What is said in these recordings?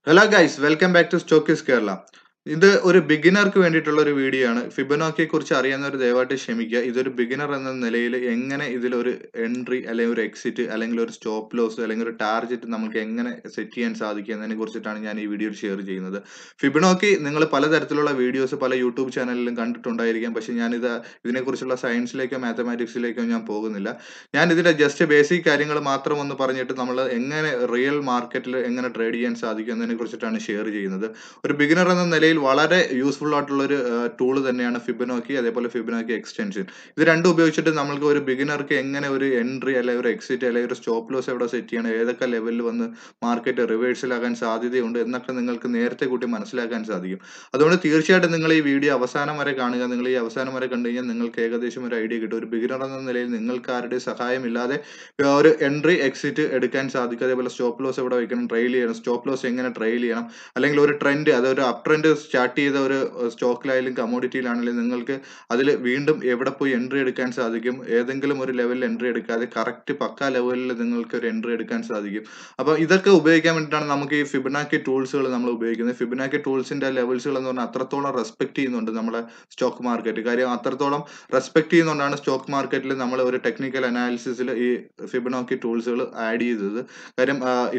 Hello guys, welcome back to Stockist Kerala. ഇത് ഒരു ബിഗിനർക്ക് വേണ്ടിയിട്ടുള്ള ഒരു വീഡിയോ ആണ്. ഫിബൊനാച്ചിയെ കുറിച്ച് അറിയാവുന്നവർ ദയവായിട്ട് ക്ഷമിക്കുക. ഇതൊരു ബിഗിനർ എന്ന നിലയിൽ എങ്ങനെ ഇതിലൊരു എൻട്രി അല്ലെങ്കിൽ ഒരു എക്സിറ്റ് അല്ലെങ്കിൽ ഒരു സ്റ്റോപ്പ് ലോസ് അല്ലെങ്കിൽ ഒരു ടാർഗറ്റ് നമുക്ക് എങ്ങനെ സെറ്റ് ചെയ്യാൻ സാധിക്കും എന്നതിനെ കുറിച്ചിട്ടാണ് ഞാൻ ഈ വീഡിയോയിൽ ഷെയർ ചെയ്യുന്നത്. ഫിബൊനാച്ചി നിങ്ങൾ പലതരത്തിലുള്ള വീഡിയോസ് പല യൂട്യൂബ് ചാനലിലും കണ്ടിട്ടുണ്ടായിരിക്കാം. പക്ഷേ ഇതിനെക്കുറിച്ചുള്ള സയൻസിലേക്കോ മാത്തമാറ്റിക്സിലേക്കോ ഞാൻ പോകുന്നില്ല. ഞാൻ ഇതിന്റെ ജസ്റ്റ് ബേസിക് കാര്യങ്ങൾ മാത്രം ഒന്ന് പറഞ്ഞിട്ട് നമ്മൾ എങ്ങനെ റിയൽ മാർക്കറ്റിൽ എങ്ങനെ ട്രേഡ് ചെയ്യാൻ സാധിക്കും എന്നതിനെ കുറിച്ചിട്ടാണ് ഷെയർ ചെയ്യുന്നത്. ഒരു ബിഗിനർ എന്ന നിലയിൽ വളരെ യൂസ്ഫുൾ ആയിട്ടുള്ള ഒരു ടൂൾ തന്നെയാണ് ഫിബൊനാച്ചി, അതേപോലെ ഫിബൊനാച്ചി എക്സ്റ്റൻഷൻ. ഇത് രണ്ടും ഉപയോഗിച്ചിട്ട് നമുക്ക് ഒരു ബിഗിനർക്ക് എങ്ങനെ ഒരു എൻട്രി അല്ലെങ്കിൽ ഒരു എക്സിറ്റ് അല്ലെങ്കിൽ ഒരു സ്റ്റോപ്പ് ലോസ് എവിടെ സെറ്റ് ചെയ്യണം, ഏതൊക്കെ ലെവലിൽ വന്ന് മാർക്കറ്റ് റിവേഴ്സലാകാൻ സാധ്യതയുണ്ട് എന്നൊക്കെ നിങ്ങൾക്ക് നേരത്തെ കൂട്ടി മനസ്സിലാക്കാൻ സാധിക്കും. അതുകൊണ്ട് തീർച്ചയായിട്ടും നിങ്ങൾ ഈ വീഡിയോ അവസാനം വരെ കാണുക. നിങ്ങൾ ഈ അവസാനം വരെ കണ്ടു കഴിഞ്ഞാൽ നിങ്ങൾക്ക് ഏകദേശം ഒരു ഐഡിയ കിട്ടും. ഒരു ബിഗിനർ എന്ന നിലയിൽ നിങ്ങൾക്ക് ആരുടെ സഹായമില്ലാതെ ഒരു എൻട്രി എക്സിറ്റ് എടുക്കാൻ സാധിക്കും. അതേപോലെ സ്റ്റോപ്പ് ലോസ് എവിടെ വെക്കണം, ട്രെയിൽ ചെയ്യണം, സ്റ്റോപ്പ് ലോസ് എങ്ങനെ ട്രെയിൽ ചെയ്യണം, അല്ലെങ്കിൽ ഒരു ട്രെൻഡ്, അതൊരു അപ് ട്രെൻഡ് സ്റ്റാർട്ട് ചെയ്ത ഒരു സ്റ്റോക്കിലായാലും കമ്മോഡിറ്റിയിലാണെങ്കിലും നിങ്ങൾക്ക് അതിൽ വീണ്ടും എവിടെ പോയി എൻട്രി എടുക്കാൻ സാധിക്കും, ഏതെങ്കിലും ഒരു ലെവലിൽ എൻട്രി എടുക്കാതെ കറക്റ്റ് പക്കാ ലെവലിൽ നിങ്ങൾക്ക് ഒരു എൻട്രി എടുക്കാൻ സാധിക്കും. അപ്പോൾ ഇതൊക്കെ ഉപയോഗിക്കാൻ വേണ്ടിയിട്ടാണ് നമുക്ക് ഈ ഫിബൊനാച്ചി ടൂൾസുകൾ നമ്മൾ ഉപയോഗിക്കുന്നത്. ഫിബൊനാച്ചി ടൂൾസിന്റെ ലെവൽസുകൾ എന്ന് പറഞ്ഞാൽ അത്രത്തോളം റെസ്പെക്ട് ചെയ്യുന്നുണ്ട് നമ്മുടെ സ്റ്റോക്ക് മാർക്കറ്റ്. കാര്യം അത്രത്തോളം റെസ്പെക്ട് ചെയ്യുന്നതുകൊണ്ടാണ് സ്റ്റോക്ക് മാർക്കറ്റിൽ നമ്മൾ ഒരു ടെക്നിക്കൽ അനാലിസിസിൽ ഈ ഫിബൊനാച്ചി ടൂൾസുകൾ ആഡ് ചെയ്തത്. കാര്യം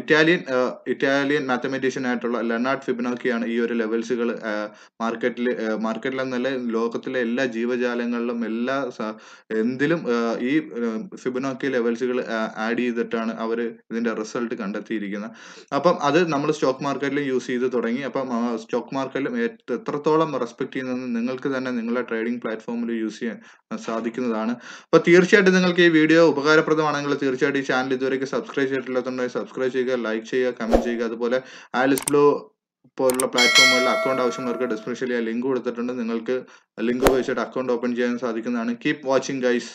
ഇറ്റാലിയൻ മാത്തമാറ്റീഷ്യൻ ആയിട്ടുള്ള ലെനാർഡ് ഫിബൊനാച്ചിയാണ് ഈ ഒരു ലെവൽസുകൾ മാർക്കറ്റിലെന്നല്ല, ലോകത്തിലെ എല്ലാ ജീവജാലങ്ങളിലും എന്തിലും ഈ ഫിബൊനാച്ചി ലെവൽസുകൾ ആഡ് ചെയ്തിട്ടാണ് അവർ ഇതിന്റെ റിസൾട്ട് കണ്ടെത്തിയിരിക്കുന്നത്. അപ്പം അത് നമ്മൾ സ്റ്റോക്ക് മാർക്കറ്റിൽ യൂസ് ചെയ്ത് തുടങ്ങി. അപ്പം സ്റ്റോക്ക് മാർക്കറ്റിലും എത്രത്തോളം റെസ്പെക്ട് ചെയ്യുന്നതെന്ന് നിങ്ങൾക്ക് തന്നെ നിങ്ങളുടെ ട്രേഡിംഗ് പ്ലാറ്റ്ഫോമിൽ യൂസ് ചെയ്യാൻ സാധിക്കുന്നതാണ്. അപ്പോൾ തീർച്ചയായിട്ടും നിങ്ങൾക്ക് ഈ വീഡിയോ ഉപകാരപ്രദമാണെങ്കിൽ തീർച്ചയായിട്ടും ഈ ചാനൽ ഇതുവരെയ്ക്ക് സബ്സ്ക്രൈബ് ചെയ്തിട്ടില്ലാത്തതുകൊണ്ട് സബ്സ്ക്രൈബ് ചെയ്യുക, ലൈക്ക് ചെയ്യുക, കമന്റ് ചെയ്യുക. അതുപോലെ ആലിസ് ബ്ലൂ പോലുള്ള പ്ലാറ്റ്ഫോമുകളിൽ അക്കൗണ്ട് ആവശ്യമുള്ളവർക്ക് ഡിസ്ക്രിപ്ഷനിൽ ലിങ്ക് കൊടുത്തിട്ടുണ്ട്. നിങ്ങൾക്ക് ലിങ്ക് ഉപയോഗിച്ചിട്ട് അക്കൗണ്ട് ഓപ്പൺ ചെയ്യാൻ സാധിക്കുന്നതാണ്. Keep watching guys.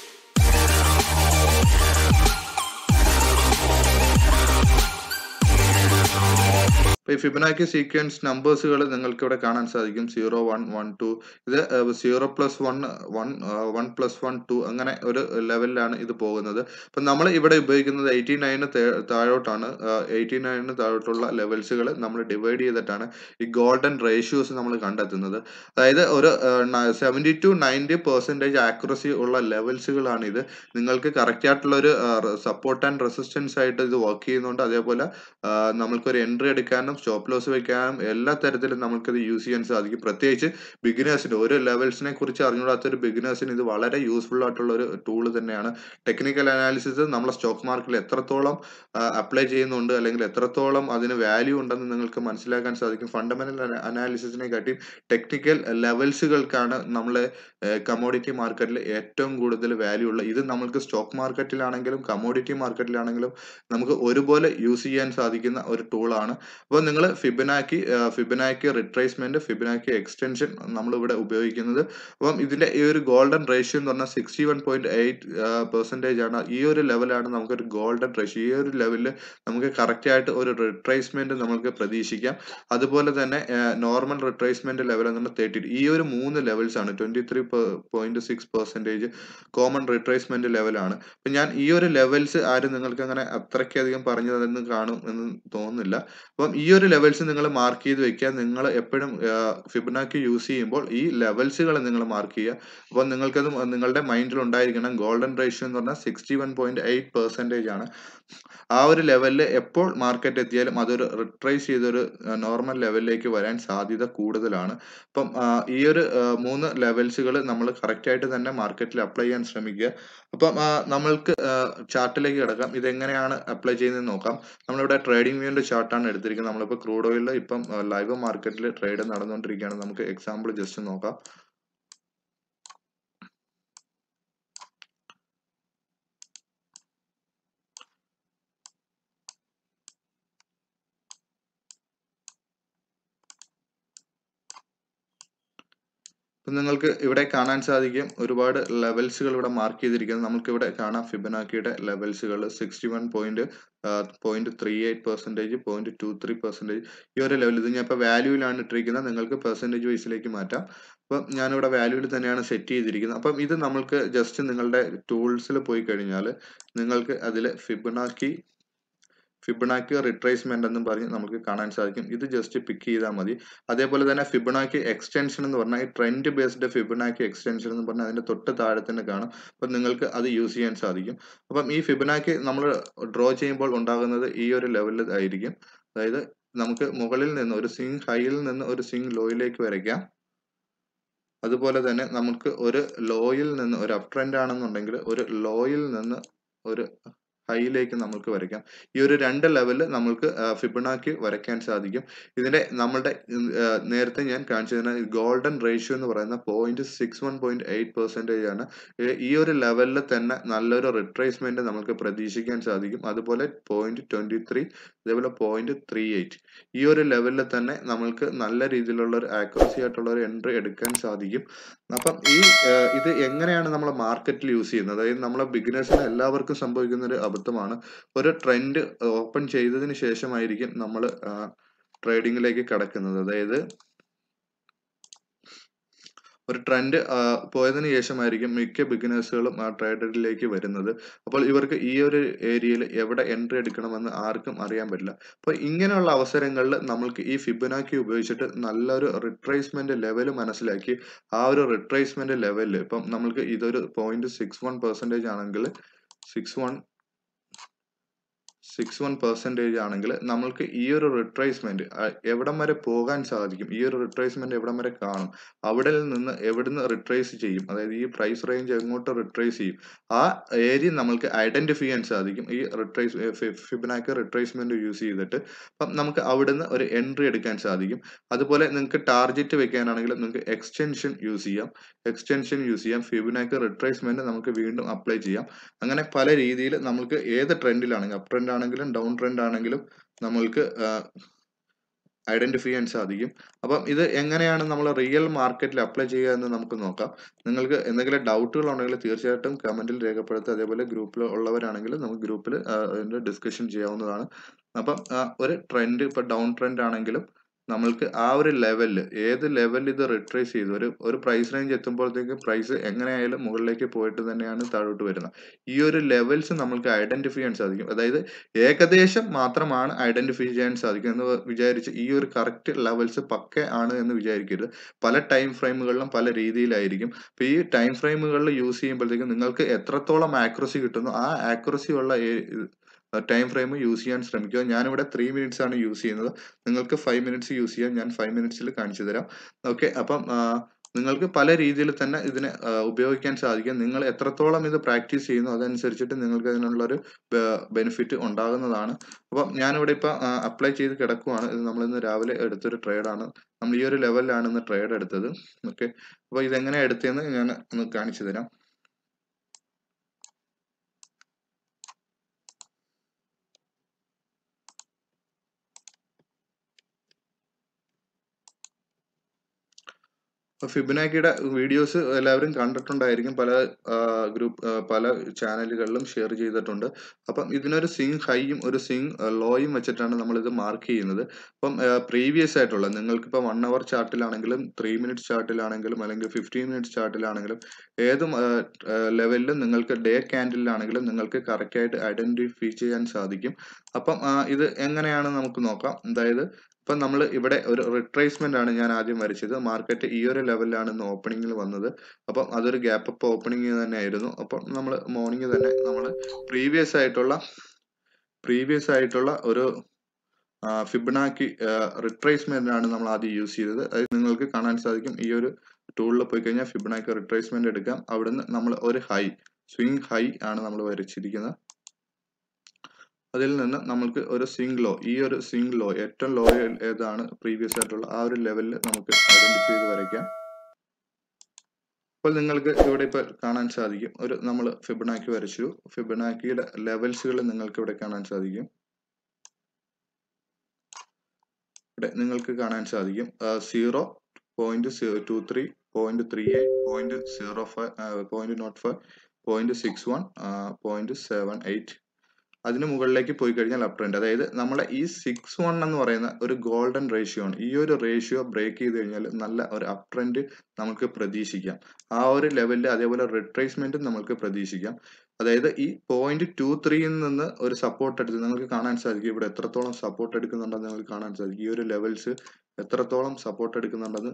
ഈ ഫിബൊനാച്ചി സീക്വൻസ് നമ്പേഴ്സുകൾ നിങ്ങൾക്ക് ഇവിടെ കാണാൻ സാധിക്കും. 0, 1, 1, 2. ഇത് 0+1, 1+1, 2 അങ്ങനെ ഒരു ലെവലിലാണ് ഇത് പോകുന്നത്. അപ്പം നമ്മൾ ഇവിടെ ഉപയോഗിക്കുന്നത് 89 താഴോട്ടാണ്. 89 താഴോട്ടുള്ള ലെവൽസുകൾ നമ്മൾ ഡിവൈഡ് ചെയ്തിട്ടാണ് ഈ ഗോൾഡൻ റേഷ്യോസ് നമ്മൾ കണ്ടെത്തുന്നത്. അതായത് ഒരു 70 to 90% ആക്യുറസി ഉള്ള ലെവൽസുകളാണ് ഇത്. നിങ്ങൾക്ക് കറക്റ്റ് ആയിട്ടുള്ള ഒരു സപ്പോർട്ട് ആൻഡ് റെസിസ്റ്റൻസ് ആയിട്ട് ഇത് വർക്ക് ചെയ്യുന്നുണ്ട്. അതേപോലെ നമ്മൾക്കൊരു എൻട്രി എടുക്കാനും സ്റ്റോപ്പ് ലോസ് വെക്കാനും എല്ലാ തരത്തിലും നമുക്കിത് യൂസ് ചെയ്യാൻ സാധിക്കും. പ്രത്യേകിച്ച് ബിഗിനേഴ്സിന്, ഒരു ലെവൽസിനെ കുറിച്ച് അറിഞ്ഞുകൂടാത്ത ഒരു ബിഗിനേഴ്സിന് ഇത് വളരെ യൂസ്ഫുൾ ആയിട്ടുള്ള ഒരു ടൂൾ തന്നെയാണ്. ടെക്നിക്കൽ അനാലിസിസ് നമ്മളെ സ്റ്റോക്ക് മാർക്കറ്റിൽ എത്രത്തോളം അപ്ലൈ ചെയ്യുന്നുണ്ട് അല്ലെങ്കിൽ എത്രത്തോളം അതിന് വാല്യൂ ഉണ്ടെന്ന് നിങ്ങൾക്ക് മനസ്സിലാക്കാൻ സാധിക്കും. ഫണ്ടമെന്റൽ അനാലിസിസിനെ കാട്ടി ടെക്നിക്കൽ ലെവൽസുകൾക്കാണ് നമ്മളെ കമോഡിറ്റി മാർക്കറ്റിൽ ഏറ്റവും കൂടുതൽ വാല്യൂ ഉള്ളത്. ഇത് നമ്മൾക്ക് സ്റ്റോക്ക് മാർക്കറ്റിലാണെങ്കിലും കമോഡിറ്റി മാർക്കറ്റിലാണെങ്കിലും നമുക്ക് ഒരുപോലെ യൂസ് ചെയ്യാൻ സാധിക്കുന്ന ഒരു ടൂളാണ്. അപ്പോൾ നിങ്ങൾ ഫിബൊനാച്ചി റിട്രേസ്മെന്റ്, ഫിബൊനാച്ചി എക്സ്റ്റൻഷൻ നമ്മളിവിടെ ഉപയോഗിക്കുന്നത്. അപ്പം ഇതിന്റെ ഈ ഒരു ഗോൾഡൻ റേഷ്യോ എന്ന് പറഞ്ഞാൽ 61.8% ആണ്. ഈ ഒരു ലെവലാണ് നമുക്കൊരു ഗോൾഡൻ റേഷ്യോ. ഈ ഒരു ലെവലിൽ നമുക്ക് കറക്റ്റ് ആയിട്ട് ഒരു റിട്രേസ്മെന്റ് നമുക്ക് പ്രതീക്ഷിക്കാം. അതുപോലെ തന്നെ നോർമൽ റിട്രേസ്മെന്റ് ലെവൽ എന്ന് പറഞ്ഞാൽ 30. ഈ ഒരു 3 ലെവൽസ് ആണ്. 23.6% കോമൺ റിട്രേസ്മെന്റ് ലെവലാണ്. അപ്പൊ ഞാൻ ഈ ഒരു ലെവൽസ് ആരും നിങ്ങൾക്ക് അങ്ങനെ അത്രയ്ക്കധികം പറഞ്ഞു തരുന്നു കാണും എന്ന് തോന്നുന്നില്ല. അപ്പം ഈ ഒരു ലെവൽസ് നിങ്ങൾ മാർക്ക് ചെയ്ത് വെക്കുക. നിങ്ങൾ എപ്പോഴും ഫിബൊനാച്ചി യൂസ് ചെയ്യുമ്പോൾ ഈ ലെവൽസുകൾ നിങ്ങൾ മാർക്ക് ചെയ്യുക. അപ്പോൾ നിങ്ങൾക്കത് നിങ്ങളുടെ മൈൻഡിൽ ഉണ്ടായിരിക്കണം. ഗോൾഡൻ റേഷ്യോ എന്ന് പറഞ്ഞാൽ 61.8% ആണ്. ആ ഒരു ലെവലിൽ എപ്പോൾ മാർക്കറ്റ് എത്തിയാലും അതൊരു റിട്രേസ് ചെയ്തൊരു നോർമൽ ലെവലിലേക്ക് വരാൻ സാധ്യത കൂടുതലാണ്. അപ്പം ഈ ഒരു 3 ലെവൽസുകൾ നമ്മൾ കറക്റ്റ് ആയിട്ട് തന്നെ മാർക്കറ്റിൽ അപ്ലൈ ചെയ്യാൻ ശ്രമിക്കുക. അപ്പം നമ്മൾക്ക് ചാർട്ടിലേക്ക് കിടക്കാം. ഇതെങ്ങനെയാണ് അപ്ലൈ ചെയ്യുന്നത് നോക്കാം. നമ്മളിവിടെ ട്രേഡിംഗ് വ്യൂവിന്റെ ചാർട്ടാണ് എടുത്തിരിക്കുന്നത്. നമ്മളിപ്പോൾ ക്രൂഡ് ഓയിലിൽ ഇപ്പം ലൈവ് മാർക്കറ്റിൽ ട്രേഡ് നടന്നുകൊണ്ടിരിക്കുകയാണ്. നമുക്ക് എക്സാമ്പിൾ ജസ്റ്റ് നോക്കാം. നിങ്ങൾക്ക് ഇവിടെ കാണാൻ സാധിക്കും ഒരുപാട് ലെവൽസുകൾ ഇവിടെ മാർക്ക് ചെയ്തിരിക്കുന്നത്. നമുക്ക് ഇവിടെ കാണാം ഫിബൊനാച്ചിയുടെ ലെവൽസുകൾ 61.38%, 0.23%. ഈ ഒരു ലെവൽ ഇത് ഞാൻ ഇപ്പോൾ വാല്യൂവിലാണ് ഇട്ടിരിക്കുന്നത്. നിങ്ങൾക്ക് പെർസെൻറ്റേജ് വൈസിലേക്ക് മാറ്റാം. അപ്പം ഞാനിവിടെ വാല്യൂവിൽ തന്നെയാണ് സെറ്റ് ചെയ്തിരിക്കുന്നത്. അപ്പം ഇത് നമ്മൾക്ക് ജസ്റ്റ് നിങ്ങളുടെ ടൂൾസിൽ പോയി കഴിഞ്ഞാൽ നിങ്ങൾക്ക് അതിൽ ഫിബൊനാച്ചി ഫിബൊനാച്ചി റിട്രേസ്മെന്റ് എന്നും പറഞ്ഞ് നമുക്ക് കാണാൻ സാധിക്കും. ഇത് ജസ്റ്റ് പിക്ക് ചെയ്താൽ മതി. അതേപോലെ തന്നെ ഫിബൊനാച്ചി എക്സ്റ്റൻഷൻ എന്ന് പറഞ്ഞാൽ ട്രെൻഡ് ബേസ്ഡ് ഫിബൊനാച്ചി എക്സ്റ്റൻഷൻ എന്ന് പറഞ്ഞാൽ അതിന്റെ തൊട്ട് താഴെ തന്നെ കാണും. അപ്പം നിങ്ങൾക്ക് അത് യൂസ് ചെയ്യാൻ സാധിക്കും. അപ്പം ഈ ഫിബൊനാച്ചി നമ്മൾ ഡ്രോ ചെയ്യുമ്പോൾ ഉണ്ടാകുന്നത് ഈ ഒരു ലെവലിൽ ആയിരിക്കും. അതായത് നമുക്ക് മുകളിൽ നിന്ന് ഒരു സ്വിംഗ് ഹൈയിൽ നിന്ന് ഒരു സ്വിംഗ് ലോയിലേക്ക് വരയ്ക്കാം. അതുപോലെ തന്നെ നമുക്ക് ഒരു ലോയിൽ നിന്ന് ഒരു അപ് ട്രെൻഡ് ആണെന്നുണ്ടെങ്കിൽ ഒരു ലോയിൽ നിന്ന് ഒരു ഹൈയിലേക്ക് നമുക്ക് വരയ്ക്കാം. ഈ ഒരു 2 ലെവലിൽ നമുക്ക് ഫിബൊനാച്ചി വരയ്ക്കാൻ സാധിക്കും. ഇതിന്റെ നമ്മളുടെ നേരത്തെ ഞാൻ കാണിച്ചു തരുന്ന ഗോൾഡൻ റേഷ്യോ എന്ന് പറയുന്ന 0.61.8% ആണ്. ഈ ഒരു ലെവലിൽ തന്നെ നല്ലൊരു റിട്രേസ്മെന്റ് നമുക്ക് പ്രതീക്ഷിക്കാൻ സാധിക്കും. അതുപോലെ 0.23 അതേപോലെ 0.38 ഈ ഒരു ലെവലിൽ തന്നെ നമ്മൾക്ക് നല്ല രീതിയിലുള്ള ഒരു ആക്യുറസി ആയിട്ടുള്ള ഒരു എൻട്രി എടുക്കാൻ സാധിക്കും. അപ്പം ഇത് എങ്ങനെയാണ് നമ്മൾ മാർക്കറ്റിൽ യൂസ് ചെയ്യുന്നത്? അതായത് നമ്മളെ ബിഗിനേഴ്സിന് എല്ലാവർക്കും സംഭവിക്കുന്ന ഒരു അബദ്ധമാണ്. ഒരു ട്രെൻഡ് ഓപ്പൺ ചെയ്തതിന് ശേഷമായിരിക്കും നമ്മൾ ട്രേഡിങ്ങിലേക്ക് കടക്കുന്നത്. അതായത് ഒരു ട്രെൻഡ് പോയതിനു ശേഷമായിരിക്കും മിക്ക ബിഗിനേഴ്സുകളും ആ ട്രേഡിലേക്ക് വരുന്നത്. അപ്പോൾ ഇവർക്ക് ഈ ഒരു ഏരിയയിൽ എവിടെ എൻട്രി എടുക്കണമെന്ന് ആർക്കും അറിയാൻ പറ്റില്ല. അപ്പോൾ ഇങ്ങനെയുള്ള അവസരങ്ങളിൽ നമ്മൾക്ക് ഈ ഫിബൊനാച്ചി ഉപയോഗിച്ചിട്ട് നല്ലൊരു റിട്രേസ്മെന്റ് ലെവൽ മനസ്സിലാക്കി ആ ഒരു റിട്രേസ്മെന്റ് ലെവലിൽ ഇപ്പം നമ്മൾക്ക് ഇതൊരു 0.61% ആണെങ്കിൽ 61% ആണെങ്കിൽ നമ്മൾക്ക് ഈ ഒരു റിട്രേസ്മെന്റ് എവിടം വരെ പോകാൻ സാധിക്കും, ഈ ഒരു റിട്രേസ്മെന്റ് എവിടം വരെ കാണും, അവിടെ നിന്ന് എവിടുന്ന് റിട്രേസ് ചെയ്യും, അതായത് ഈ പ്രൈസ് റേഞ്ച് എങ്ങോട്ട് റിട്രേസ് ചെയ്യും, ആ ഏരിയ നമ്മൾക്ക് ഐഡന്റിഫൈ ചെയ്യാൻ സാധിക്കും ഈ ഫിബൊനാച്ചി റിട്രേസ്മെന്റ് യൂസ് ചെയ്തിട്ട്. അപ്പം നമുക്ക് അവിടുന്ന് ഒരു എൻട്രി എടുക്കാൻ സാധിക്കും. അതുപോലെ നിങ്ങൾക്ക് ടാർഗറ്റ് വെക്കാനാണെങ്കിൽ നിങ്ങൾക്ക് എക്സ്റ്റൻഷൻ യൂസ് ചെയ്യാം. ഫിബൊനാച്ചി റിട്രേസ്മെന്റ് നമുക്ക് വീണ്ടും അപ്ലൈ ചെയ്യാം. അങ്ങനെ പല രീതിയിൽ നമുക്ക് ഏത് ട്രെൻഡിലാണെങ്കിലും അപ് ട്രെൻഡ് ആണെങ്കിലും ഡൗൺ ട്രെൻഡ് ആണെങ്കിലും നമ്മൾക്ക് ഐഡന്റിഫൈ ചെയ്യാൻ സാധിക്കും. അപ്പം ഇത് എങ്ങനെയാണ് നമ്മൾ റിയൽ മാർക്കറ്റിൽ അപ്ലൈ ചെയ്യുക എന്ന് നമുക്ക് നോക്കാം. നിങ്ങൾക്ക് എന്തെങ്കിലും ഡൗട്ടുകൾ ഉണ്ടെങ്കിൽ തീർച്ചയായിട്ടും കമന്റിൽ രേഖപ്പെടുത്തുക. അതേപോലെ ഗ്രൂപ്പിൽ ഉള്ളവരാണെങ്കിൽ നമുക്ക് ഗ്രൂപ്പിൽ അതിന്റെ ഡിസ്കഷൻ ചെയ്യാവുന്നതാണ്. അപ്പം ഒരു ട്രെൻഡ് ഇപ്പൊ ഡൗൺ ട്രെൻഡ് ആണെങ്കിലും നമ്മൾക്ക് ആ ഒരു ലെവലിൽ ഏത് ലെവലിൽ ഇത് റിട്രേസ് ചെയ്തു ഒരു പ്രൈസ് റേഞ്ച് എത്തുമ്പോഴത്തേക്ക് പ്രൈസ് എങ്ങനെയായാലും മുകളിലേക്ക് പോയിട്ട് തന്നെയാണ് താഴോട്ട് വരുന്നത്. ഈ ഒരു ലെവൽസ് നമ്മൾക്ക് ഐഡന്റിഫൈ ചെയ്യാൻ സാധിക്കും. അതായത് ഏകദേശം മാത്രമാണ് ഐഡന്റിഫൈ ചെയ്യാൻ സാധിക്കും എന്ന് വിചാരിച്ച് ഈ ഒരു കറക്റ്റ് ലെവൽസ് പക്ക ആണ് എന്ന് വിചാരിക്കരുത്. പല ടൈം ഫ്രെയിമുകളിലും പല രീതിയിലായിരിക്കും. അപ്പൊ ഈ ടൈം ഫ്രെയിമുകളിൽ യൂസ് ചെയ്യുമ്പോഴത്തേക്കും നിങ്ങൾക്ക് എത്രത്തോളം ആക്യുറസി കിട്ടുന്നു ആ ആക്യുറസി ഉള്ള ടൈം ഫ്രെയിം യൂസ് ചെയ്യാൻ ശ്രമിക്കുക. ഞാനിവിടെ 3 മിനിറ്റ്സ് ആണ് യൂസ് ചെയ്യുന്നത്. നിങ്ങൾക്ക് 5 മിനിറ്റ്സ് യൂസ് ചെയ്യാം. ഞാൻ 5 മിനിറ്റ്സിൽ കാണിച്ചു തരാം. ഓക്കെ, അപ്പം നിങ്ങൾക്ക് പല രീതിയിൽ തന്നെ ഇതിനെ ഉപയോഗിക്കാൻ സാധിക്കും. നിങ്ങൾ എത്രത്തോളം ഇത് പ്രാക്ടീസ് ചെയ്യുന്നു അതനുസരിച്ചിട്ട് നിങ്ങൾക്ക് അതിനുള്ളൊരു ബെനിഫിറ്റ് ഉണ്ടാകുന്നതാണ്. അപ്പം ഞാനിവിടെ ഇപ്പൊ അപ്ലൈ ചെയ്ത് കിടക്കുവാണ്. ഇത് നമ്മളിന്ന് രാവിലെ എടുത്തൊരു ട്രേഡാണ്. നമ്മൾ ഈ ഒരു ലെവലിലാണ് ഇന്ന് ട്രേഡ് എടുത്തത്. ഓക്കെ, അപ്പൊ ഇതെങ്ങനെ എടുത്തതെന്ന് ഞാൻ ഒന്ന് കാണിച്ചു തരാം. ഫിബൊനാച്ചിയുടെ വീഡിയോസ് എല്ലാവരും കണ്ടിട്ടുണ്ടായിരിക്കും. പല ചാനലുകളിലും ഷെയർ ചെയ്തിട്ടുണ്ട്. അപ്പം ഇതിനൊരു സ്വിംഗ് ഹൈയും ഒരു സ്വിംഗ് ലോയും വെച്ചിട്ടാണ് നമ്മളിത് മാർക്ക് ചെയ്യുന്നത്. അപ്പം പ്രീവിയസ് ആയിട്ടുള്ള നിങ്ങൾക്കിപ്പോൾ 1 അവർ ചാർട്ടിലാണെങ്കിലും 3 മിനിറ്റ്സ് ചാർട്ടിലാണെങ്കിലും അല്ലെങ്കിൽ 15 മിനിറ്റ്സ് ചാർട്ടിലാണെങ്കിലും ഏത് ലെവലിലും നിങ്ങൾക്ക് ഡേ ക്യാൻഡിലാണെങ്കിലും നിങ്ങൾക്ക് കറക്റ്റ് ആയിട്ട് ഐഡന്റിഫൈ ചെയ്യാൻ സാധിക്കും. അപ്പം ഇത് എങ്ങനെയാണ് നമുക്ക് നോക്കാം. അതായത് ഇപ്പൊ നമ്മൾ ഇവിടെ ഒരു റിട്രേസ്മെന്റ് ആണ് ഞാൻ ആദ്യം വരച്ചത്. മാർക്കറ്റ് ഈ ഒരു ലെവലിലാണ് ഇന്ന് ഓപ്പണിംഗിൽ വന്നത്. അപ്പം അതൊരു ഗ്യാപ്പ് അപ്പ് ഓപ്പണിംഗ് തന്നെ ആയിരുന്നു. അപ്പം നമ്മൾ മോർണിംഗ് തന്നെ നമ്മൾ പ്രീവിയസ് ആയിട്ടുള്ള ഒരു ഫിബൊനാച്ചി റിട്രേസ്മെന്റ് ആണ് നമ്മൾ ആദ്യം യൂസ് ചെയ്തത്. അത് നിങ്ങൾക്ക് കാണാൻ സാധിക്കും. ഈ ഒരു ടൂളിൽ പോയി കഴിഞ്ഞാൽ ഫിബൊനാച്ചി റിട്രേസ്മെന്റ് എടുക്കാം. അവിടുന്ന് നമ്മൾ ഒരു സ്വിംഗ് ഹൈ ആണ് നമ്മൾ വരച്ചിരിക്കുന്നത്. അതിൽ നിന്ന് നമുക്ക് ഒരു സ്വിംഗ് ലോ, ഈ ഒരു സ്വിംഗ് ലോ ഏറ്റവും ലോ ഏതാണ് പ്രീവിയസ് ആയിട്ടുള്ള ആ ഒരു ലെവലിൽ നമുക്ക് ഐഡന്റിഫൈ ചെയ്ത് വരയ്ക്കാം. അപ്പോൾ നിങ്ങൾക്ക് ഇവിടെ ഇപ്പോൾ കാണാൻ സാധിക്കും. നമ്മൾ ഫിബൊനാച്ചി വരച്ചു. ഫിബൊനാച്ചിയുടെ ലെവൽസുകൾ നിങ്ങൾക്ക് ഇവിടെ കാണാൻ സാധിക്കും. ഇവിടെ നിങ്ങൾക്ക് കാണാൻ സാധിക്കും 0.23, 0.38, 0.05, 0.61, 0.78 അതിന് മുകളിലേക്ക് പോയി കഴിഞ്ഞാൽ അപ് ട്രെൻഡ്. അതായത് നമ്മളെ ഈ 61 എന്ന് പറയുന്ന ഒരു ഗോൾഡൻ റേഷ്യോ ആണ്. ഈ ഒരു റേഷ്യോ ബ്രേക്ക് ചെയ്ത് കഴിഞ്ഞാൽ നല്ല ഒരു അപ് ട്രെൻഡ് നമുക്ക് പ്രതീക്ഷിക്കാം. ആ ഒരു ലെവലിൽ അതേപോലെ റിട്രേസ്മെന്റും നമുക്ക് പ്രതീക്ഷിക്കാം. അതായത് ഈ 0.23 നിന്ന് ഒരു സപ്പോർട്ട് എടുത്ത് നിങ്ങൾക്ക് കാണാൻ സാധിക്കും ഇവിടെ എത്രത്തോളം സപ്പോർട്ട് എടുക്കുന്നുണ്ടെന്ന് നിങ്ങൾക്ക് കാണാൻ സാധിക്കും. ഈ ഒരു ലെവൽസ് എത്രത്തോളം സപ്പോർട്ട് എടുക്കുന്നുണ്ടെന്ന്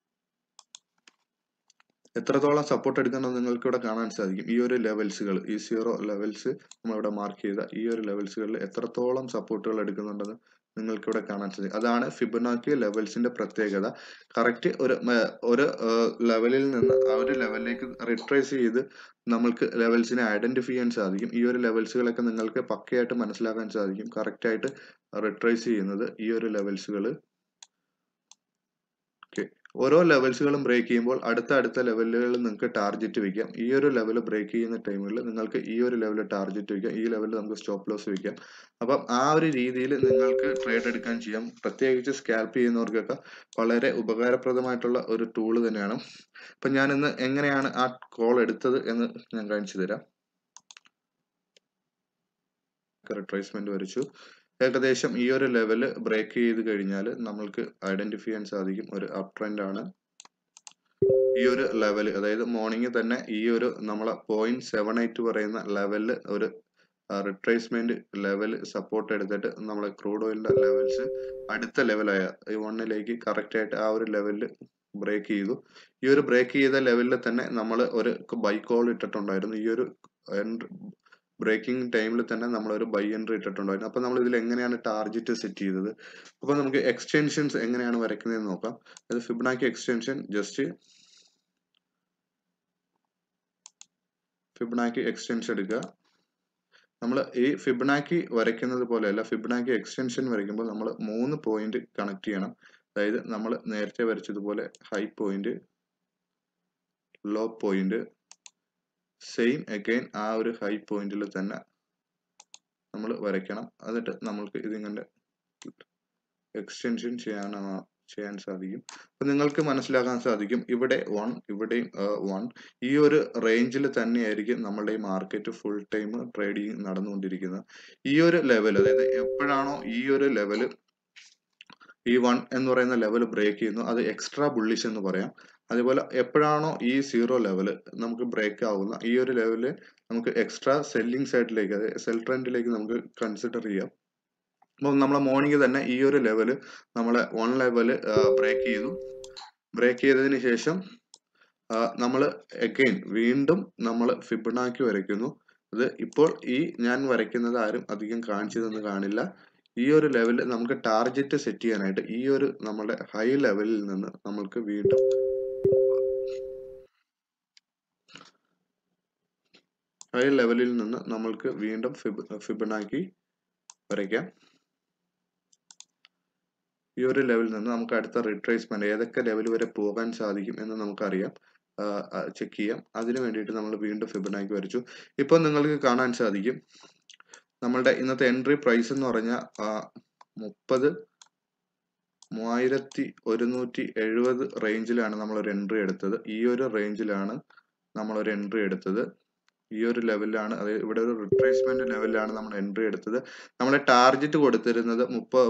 നിങ്ങൾക്ക് ഇവിടെ കാണാൻ സാധിക്കും. ഈ ഒരു ലെവൽസുകൾ, ഈ 0 ലെവൽസ് നമ്മളിവിടെ മാർക്ക് ചെയ്ത ഈ ഒരു ലെവൽസുകളിൽ എത്രത്തോളം സപ്പോർട്ടുകൾ എടുക്കുന്നുണ്ടെന്ന് നിങ്ങൾക്ക് ഇവിടെ കാണാൻ സാധിക്കും. അതാണ് ഫിബൊനാച്ചി ലെവൽസിന്റെ പ്രത്യേകത. കറക്റ്റ് ഒരു ലെവലിൽ നിന്ന് ആ ഒരു ലെവലിലേക്ക് റിട്രേസ് ചെയ്ത് നമ്മൾക്ക് ലെവൽസിനെ ഐഡന്റിഫൈ ചെയ്യാൻ സാധിക്കും. ഈ ഒരു ലെവൽസുകളൊക്കെ നിങ്ങൾക്ക് പക്കയായിട്ട് മനസ്സിലാക്കാൻ സാധിക്കും. കറക്റ്റ് ആയിട്ട് റിട്രേസ് ചെയ്യുന്നത് ഈ ഒരു ലെവൽസുകൾ. ഓക്കെ, ഓരോ ലെവൽസുകളും ബ്രേക്ക് ചെയ്യുമ്പോൾ അടുത്ത ലെവലുകളിൽ നിങ്ങൾക്ക് ടാർഗറ്റ് വെക്കാം. ഈ ഒരു ലെവൽ ബ്രേക്ക് ചെയ്യുന്ന ടൈമിൽ നിങ്ങൾക്ക് ഈ ഒരു ലെവൽ ടാർഗറ്റ് വെക്കാം. ഈ ലെവലിൽ നമുക്ക് സ്റ്റോപ്പ് ലോസ് വെക്കാം. അപ്പം ആ ഒരു രീതിയിൽ നിങ്ങൾക്ക് ട്രേഡ് എടുക്കാൻ ചെയ്യാം. പ്രത്യേകിച്ച് സ്കാൽപ്പ് ചെയ്യുന്നവർക്കൊക്കെ വളരെ ഉപകാരപ്രദമായിട്ടുള്ള ഒരു ടൂള് തന്നെയാണ്. അപ്പം ഞാൻ ഇന്ന് എങ്ങനെയാണ് ആ കോൾ എടുത്തത് എന്ന് ഞാൻ കാണിച്ചു തരാം. റിട്രേസ്മെന്റ് വരച്ചു. ഏകദേശം ഈ ഒരു ലെവൽ ബ്രേക്ക് ചെയ്ത് കഴിഞ്ഞാൽ നമ്മൾക്ക് ഐഡന്റിഫൈ ചെയ്യാൻ സാധിക്കും ഒരു അപ് ട്രെൻഡ് ആണ്. ഈ ഒരു ലെവൽ, അതായത് മോർണിംഗ് തന്നെ ഈ ഒരു നമ്മളെ 0.78 പറയുന്ന ലെവലിൽ ഒരു റിട്രേസ്മെന്റ് ലെവൽ സപ്പോർട്ട് എടുത്തിട്ട് നമ്മളെ ക്രൂഡ് ഓയിലിന്റെ ലെവൽസ് അടുത്ത ലെവലായ ഈ 1ലേക്ക് കറക്റ്റ് ആയിട്ട് ആ ഒരു ലെവലിൽ ബ്രേക്ക് ചെയ്തു. ഈ ഒരു ബ്രേക്ക് ചെയ്ത ലെവലിൽ തന്നെ നമ്മൾ ഒരു ബൈ കോൾ ഇട്ടിട്ടുണ്ടായിരുന്നു. ഈ ഒരു ബ്രേക്കിംഗ് ടൈമിൽ തന്നെ നമ്മൾ ഒരു ബൈ എൻട്രി ഇട്ടിട്ടുണ്ടായിരുന്നു. അപ്പൊ നമ്മൾ ഇതിൽ എങ്ങനെയാണ് ടാർഗറ്റ് സെറ്റ് ചെയ്തത്? അപ്പൊ നമുക്ക് എക്സ്റ്റൻഷൻസ് എങ്ങനെയാണ് വരയ്ക്കുന്നതെന്ന് നോക്കാം. അത് Fibonacci extension, just Fibonacci extension എടുക്കുക. നമ്മൾ ഈ ഫിബൊനാച്ചി വരയ്ക്കുന്നത് പോലെയല്ല, ഫിബൊനാച്ചി എക്സ്റ്റൻഷൻ വരയ്ക്കുമ്പോൾ നമ്മൾ 3 പോയിന്റ് കണക്ട് ചെയ്യണം. അതായത് നമ്മൾ നേരത്തെ വരച്ചതുപോലെ high point, low point, same again ആ ഒരു ഹൈ പോയിന്റിൽ തന്നെ നമ്മൾ വരയ്ക്കണം. എന്നിട്ട് നമ്മൾക്ക് ഇതിങ്ങനെ എക്സ്റ്റൻഷൻ ചെയ്യാൻ സാധിക്കും. അപ്പൊ നിങ്ങൾക്ക് മനസ്സിലാക്കാൻ സാധിക്കും ഇവിടെ 1, ഇവിടെയും 1. ഈ ഒരു റേഞ്ചിൽ തന്നെയായിരിക്കും നമ്മളുടെ ഈ മാർക്കറ്റ് ഫുൾ ടൈം ട്രേഡിങ് നടന്നുകൊണ്ടിരിക്കുന്നത്. ഈ ഒരു ലെവൽ, അതായത് എപ്പോഴാണോ ഈ ഒരു ലെവൽ, ഈ 1 എന്ന് പറയുന്ന ലെവൽ ബ്രേക്ക് ചെയ്യുന്നു, അത് എക്സ്ട്രാ ബുള്ളിഷ് എന്ന് പറയാം. അതുപോലെ എപ്പോഴാണോ ഈ 0 ലെവല് നമുക്ക് ബ്രേക്ക് ആവുന്ന ഈ ഒരു ലെവല് നമുക്ക് എക്സ്ട്രാ സെല്ലിംഗ് സൈഡിലേക്ക്, അതായത് സെൽ ട്രെൻഡിലേക്ക് നമുക്ക് കൺസിഡർ ചെയ്യാം. അപ്പം നമ്മളെ മോർണിംഗ് തന്നെ ഈ ഒരു ലെവല് നമ്മളെ 1 ലെവല് ബ്രേക്ക് ചെയ്തു. ബ്രേക്ക് ചെയ്തതിന് ശേഷം നമ്മൾ അഗൈൻ വീണ്ടും നമ്മൾ ഫിബൊനാച്ചി വരയ്ക്കുന്നു. അത് ഇപ്പോൾ ഈ ഞാൻ വരയ്ക്കുന്നത് ആരും അധികം കാണിച്ചു തന്ന് കാണില്ല. ഈ ഒരു ലെവലിൽ നമുക്ക് ടാർഗറ്റ് സെറ്റ് ചെയ്യാനായിട്ട് ഈ ഒരു നമ്മുടെ ഹൈ ലെവലിൽ നിന്ന് നമ്മൾക്ക് വീണ്ടും ഫിബൊനാച്ചി വരയ്ക്കാം. ഈ ഒരു ലെവലിൽ നിന്ന് നമുക്ക് അടുത്ത റിട്രേസ്മെന്റ് ഏതൊക്കെ ലെവൽ വരെ പോകാൻ സാധിക്കും എന്ന് നമുക്കറിയാം, ചെക്ക് ചെയ്യാം. അതിനു വേണ്ടിയിട്ട് നമ്മൾ വീണ്ടും ഫിബൊനാച്ചി വരച്ചു. ഇപ്പോൾ നിങ്ങൾക്ക് കാണാൻ സാധിക്കും നമ്മളുടെ ഇന്നത്തെ എൻട്രി പ്രൈസ് എന്ന് പറഞ്ഞാൽ 30,170 റേഞ്ചിലാണ് നമ്മളൊരു എൻട്രി എടുത്തത്. ഈ ഒരു റേഞ്ചിലാണ് നമ്മളൊരു എൻട്രി എടുത്തത്. ഈ ഒരു ലെവലിലാണ്, അതായത് ഇവിടെ ഒരു റിട്രേസ്മെന്റ് ലെവലിലാണ് നമ്മൾ എൻട്രി എടുത്തത്. നമ്മളെ ടാർഗറ്റ് കൊടുത്തിരുന്നത്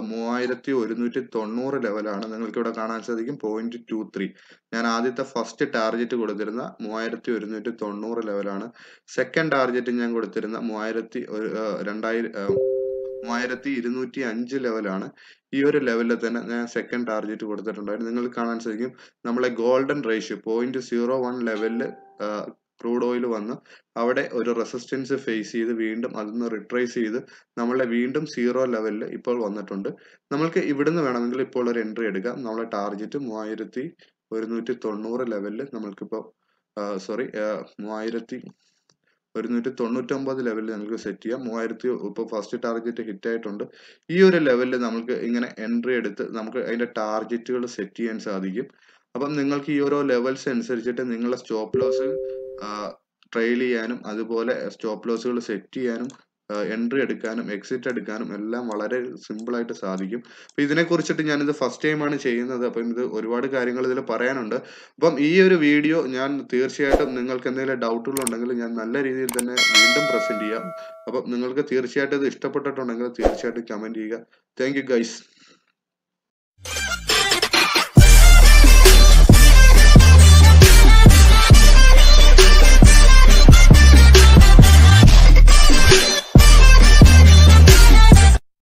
3190 ലെവലാണ്. നിങ്ങൾക്ക് ഇവിടെ കാണാൻ സാധിക്കും 0.23. ഞാൻ ആദ്യത്തെ ഫസ്റ്റ് ടാർഗറ്റ് കൊടുത്തിരുന്ന 3190 ലെവലാണ്. സെക്കൻഡ് ടാർഗറ്റ് ഞാൻ കൊടുത്തിരുന്ന 3205 ലെവലാണ്. ഈ ഒരു ലെവലിൽ തന്നെ ഞാൻ സെക്കൻഡ് ടാർഗറ്റ് കൊടുത്തിട്ടുണ്ടായിരുന്നു. നിങ്ങൾക്ക് കാണാൻ സാധിക്കും നമ്മളെ ഗോൾഡൻ റേഷ്യോ 0.01 ലെവലിൽ ക്രൂഡ് ഓയിൽ വന്ന് അവിടെ ഒരു റെസിസ്റ്റൻസ് ഫേസ് ചെയ്ത് വീണ്ടും അതിന്ന് റിട്രേസ് ചെയ്ത് നമ്മളെ വീണ്ടും 0 ലെവലിൽ ഇപ്പോൾ വന്നിട്ടുണ്ട്. നമ്മൾക്ക് ഇവിടുന്ന് വേണമെങ്കിൽ ഇപ്പോൾ ഒരു എൻട്രി എടുക്കാം. നമ്മളെ ടാർഗറ്റ് 3190 ലെവലിൽ നമ്മൾക്കിപ്പോൾ 3199 ലെവലിൽ നമുക്ക് സെറ്റ് ചെയ്യാം. 3000 ഇപ്പോൾ ഫസ്റ്റ് ടാർഗറ്റ് ഹിറ്റ് ആയിട്ടുണ്ട്. ഈ ഒരു ലെവലിൽ നമുക്ക് ഇങ്ങനെ എൻട്രി എടുത്ത് നമുക്ക് അതിന്റെ ടാർഗറ്റുകൾ സെറ്റ് ചെയ്യാൻ സാധിക്കും. അപ്പം നിങ്ങൾക്ക് ഈ ഓരോ ലെവൽസ് അനുസരിച്ചിട്ട് നിങ്ങളുടെ സ്റ്റോപ്പ് ലോസ് ട്രെയിൽ ചെയ്യാനും അതുപോലെ സ്റ്റോപ്പ് ലോസുകൾ സെറ്റ് ചെയ്യാനും എൻട്രി എടുക്കാനും എക്സിറ്റ് എടുക്കാനും എല്ലാം വളരെ സിമ്പിൾ ആയിട്ട് സാധിക്കും. അപ്പൊ ഇതിനെ കുറിച്ചിട്ട് ഞാനിത് ഫസ്റ്റ് ടൈമാണ് ചെയ്യുന്നത്. അപ്പം ഇത് ഒരുപാട് കാര്യങ്ങൾ ഇതിൽ പറയാനുണ്ട്. അപ്പം ഈ ഒരു വീഡിയോ ഞാൻ തീർച്ചയായിട്ടും നിങ്ങൾക്ക് എന്തെങ്കിലും ഡൗട്ടുകൾ ഉണ്ടെങ്കിൽ ഞാൻ നല്ല രീതിയിൽ തന്നെ വീണ്ടും പ്രസന്റ് ചെയ്യാം. അപ്പം നിങ്ങൾക്ക് തീർച്ചയായിട്ടും ഇത് ഇഷ്ടപ്പെട്ടിട്ടുണ്ടെങ്കിൽ തീർച്ചയായിട്ടും കമന്റ് ചെയ്യുക. Thank you guys.